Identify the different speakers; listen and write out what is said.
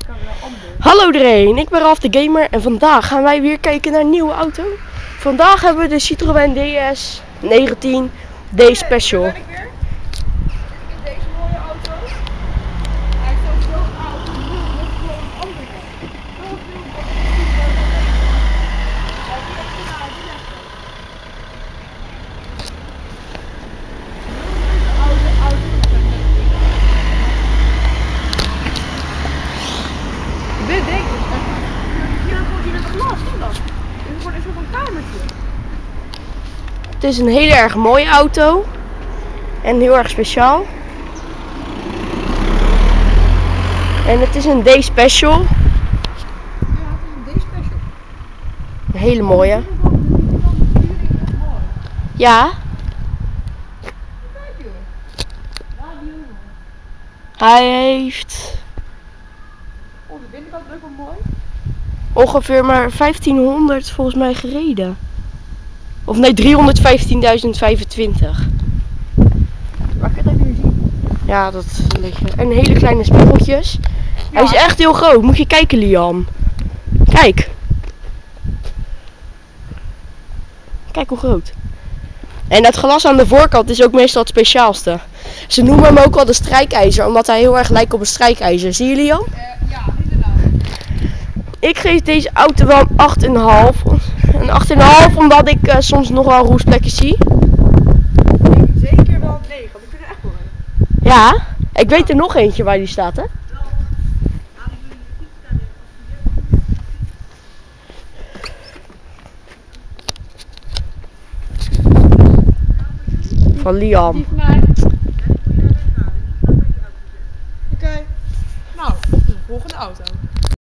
Speaker 1: Hallo iedereen, ik ben Ralf de Gamer en vandaag gaan wij weer kijken naar een nieuwe auto. Vandaag hebben we de Citroën DS 19 D Special.
Speaker 2: Ben ik weer? In deze mooie auto. Hij is ook zo oud. Nog gewoon een andere. Zoveel wat ik zie van de Hij is echt een oude leggen. Oude auto. Dit denk ik. Hier komt hier het glas in dan. Dit wordt een soort van kamertje.
Speaker 1: Het is een hele erg mooie auto en heel erg speciaal. En het is een D Special.
Speaker 2: Ja, het is een D-special.
Speaker 1: Een hele mooie. Ja, hij heeft
Speaker 2: Oh, de binnenkant is ook wel mooi.
Speaker 1: ongeveer maar 1500 volgens mij gereden. Of nee, 315.025.
Speaker 2: Waar kan ik dat nu zien?
Speaker 1: Ja, dat liggen. En hele kleine spiegeltjes. Hij is echt heel groot. Moet je kijken, Liam. Kijk. Kijk hoe groot. En dat glas aan de voorkant is ook meestal het speciaalste. Ze noemen hem ook wel de strijkijzer, omdat hij heel erg lijkt op een strijkijzer. Zie je, Liam?
Speaker 2: Ja, inderdaad.
Speaker 1: Ik geef deze auto wel een 8,5. Een 8,5 omdat ik soms nog wel roestplekjes zie.
Speaker 2: Zeker wel 9, want ik vind het echt mooi.
Speaker 1: Ja, ik weet er nog eentje waar die staat, hè? Van Liam.
Speaker 2: Die van mij. Oké. Nou, op de volgende auto.